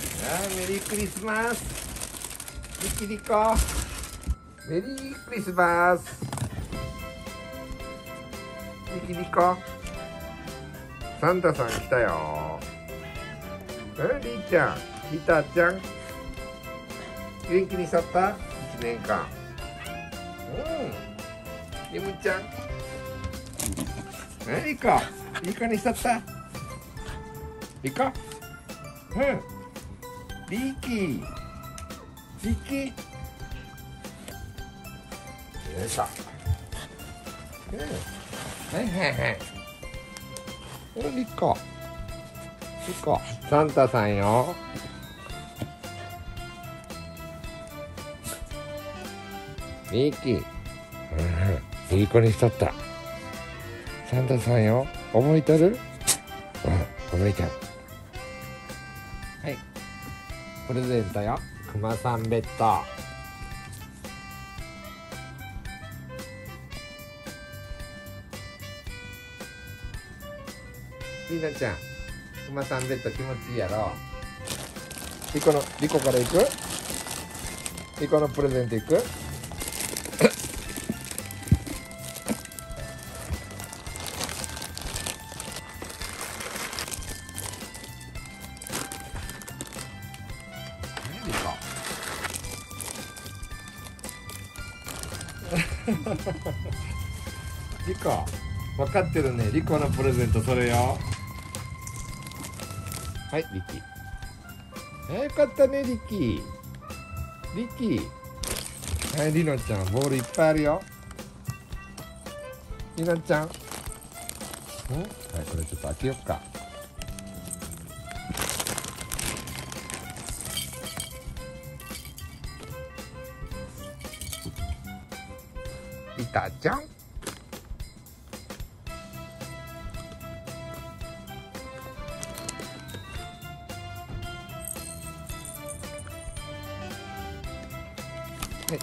メリークリスマス。リキリコ。メリークリスマス。リキリコ。サンタさん来たよ。リーちゃん、リタちゃん。元気に去った ?1 年間。リムちゃん。リコ。リコに去った。リコ。リキ。リキ。よいしょ。はいはいはい。リコ。リコ。サンタさんよ。リキ。リコにしとった。サンタさんよ。覚えてる？覚えてる。はい。プレゼントよ。クマさんベッド。りなちゃん、クマさんベッド気持ちいいやろ。リコから行く？リコのプレゼント行く？リコ、分かってるね。リコのプレゼントそれよ。はい、リキ。よかったね、リキ。リキ。はい、リノちゃん、ボールいっぱいあるよ。リノちゃん。はい、これちょっと開けよっか。リタちゃん。はい。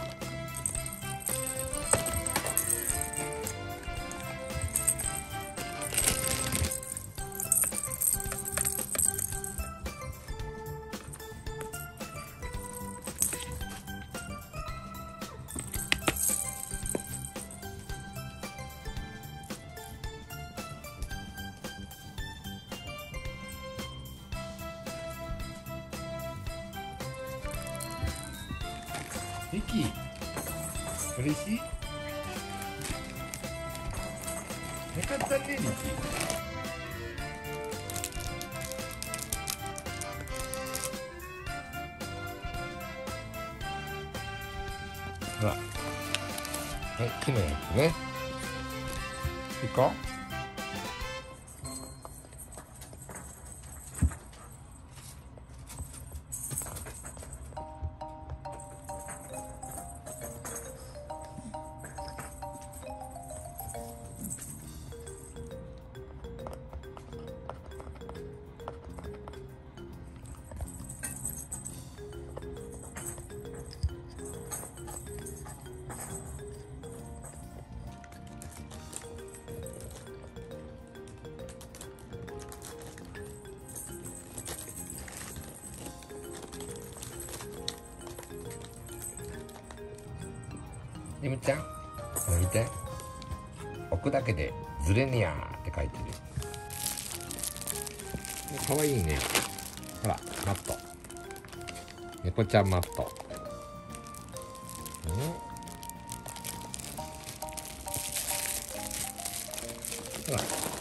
リキ、嬉しい？よかったね、リキ。ほら。はい、木のやつね。行こう。リムちゃん、これ見て。置くだけでずれにゃーって書いてる。かわいいね。ほら、マット。猫ちゃんマット。ほら。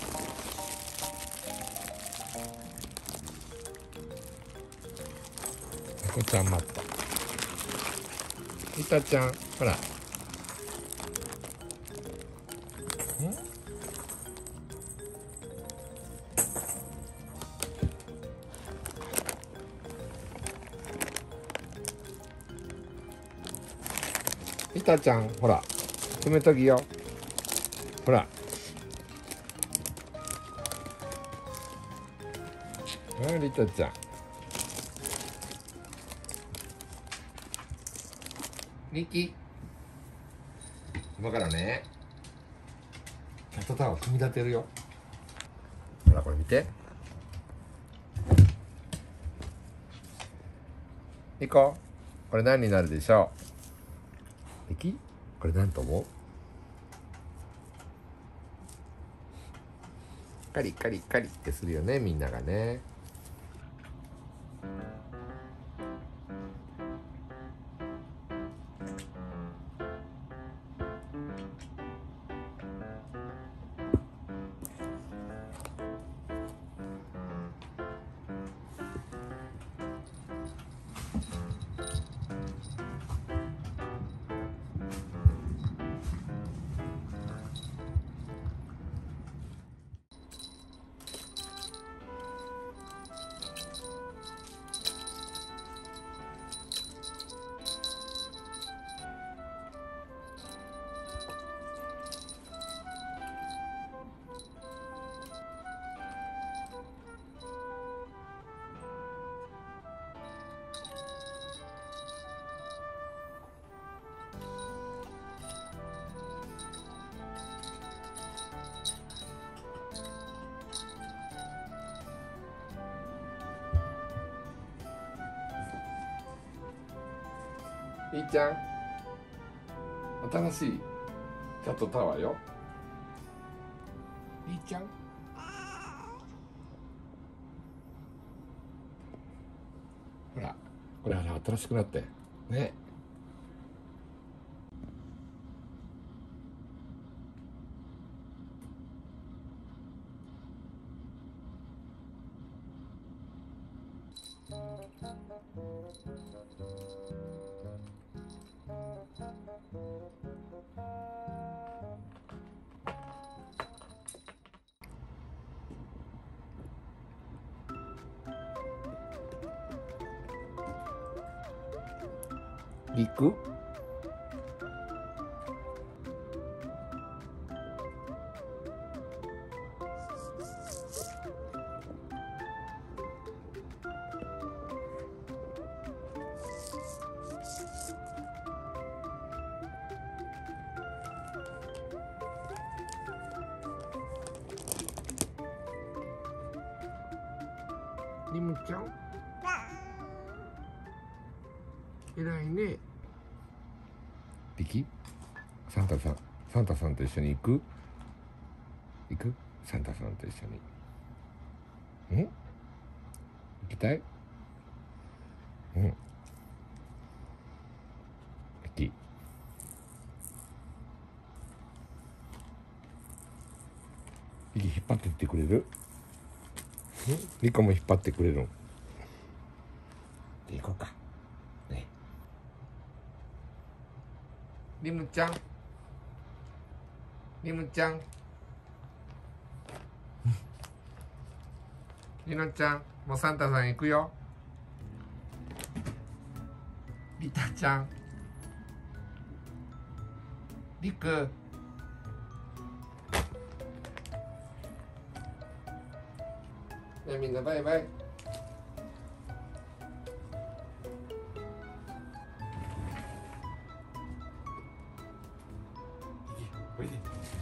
猫ちゃんマット。リタちゃん、ほら。リタちゃん、ほら、止めときよ。ほら。リタちゃん。リキ。今からね、キャットタワーを組み立てるよ。ほら、これ見て。 リコ、これ何になるでしょう？リキ、これ何と思う？カリカリカリってするよね、みんながね。いいちゃん、新しいキャットタワーよ。いいちゃん、ほら、これ新しくなってね。リク、リムちゃん、偉いね。リキ、サンタさんと一緒に行く？サンタさんと一緒に。行きたい？リキ、引っ張ってってくれる？リコも引っ張ってくれるん？行こうかね。リムちゃん、リノちゃん、もうサンタさん行くよ。リタちゃん、リク、じゃあみんなバイバイ。おいで。